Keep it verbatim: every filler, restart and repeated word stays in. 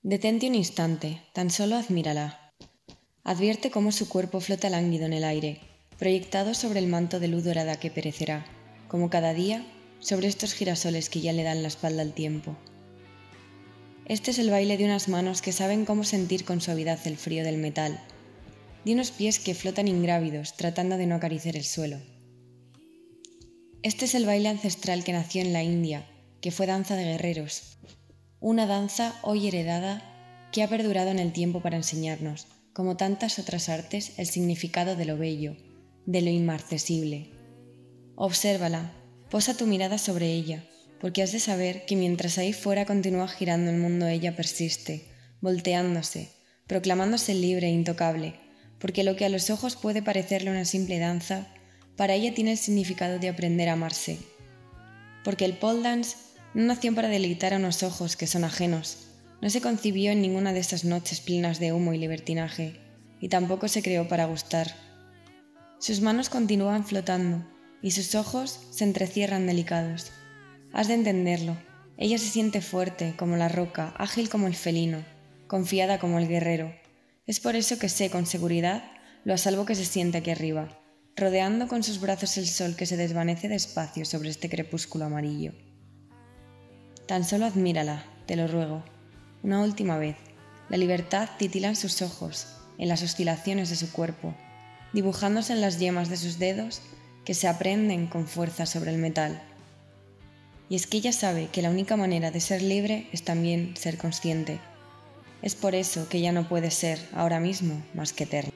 Detente un instante, tan solo admírala. Advierte cómo su cuerpo flota lánguido en el aire, proyectado sobre el manto de luz dorada que perecerá, como cada día, sobre estos girasoles que ya le dan la espalda al tiempo. Este es el baile de unas manos que saben cómo sentir con suavidad el frío del metal, de unos pies que flotan ingrávidos tratando de no acariciar el suelo. Este es el baile ancestral que nació en la India, que fue danza de guerreros, una danza hoy heredada que ha perdurado en el tiempo para enseñarnos, como tantas otras artes, el significado de lo bello, de lo inmarcesible. Obsérvala, posa tu mirada sobre ella, porque has de saber que mientras ahí fuera continúa girando el mundo, ella persiste, volteándose, proclamándose libre e intocable, porque lo que a los ojos puede parecerle una simple danza, para ella tiene el significado de aprender a amarse. Porque el pole dance no nació para deleitar a unos ojos que son ajenos, no se concibió en ninguna de esas noches plenas de humo y libertinaje, y tampoco se creó para gustar. Sus manos continúan flotando, y sus ojos se entrecierran delicados. Has de entenderlo, ella se siente fuerte como la roca, ágil como el felino, confiada como el guerrero. Es por eso que sé con seguridad lo a salvo que se siente aquí arriba, rodeando con sus brazos el sol que se desvanece despacio sobre este crepúsculo amarillo. Tan solo admírala, te lo ruego, una última vez. La libertad titila en sus ojos, en las oscilaciones de su cuerpo, dibujándose en las yemas de sus dedos que se aprenden con fuerza sobre el metal. Y es que ella sabe que la única manera de ser libre es también ser consciente. Es por eso que ella no puede ser, ahora mismo, más que eterna.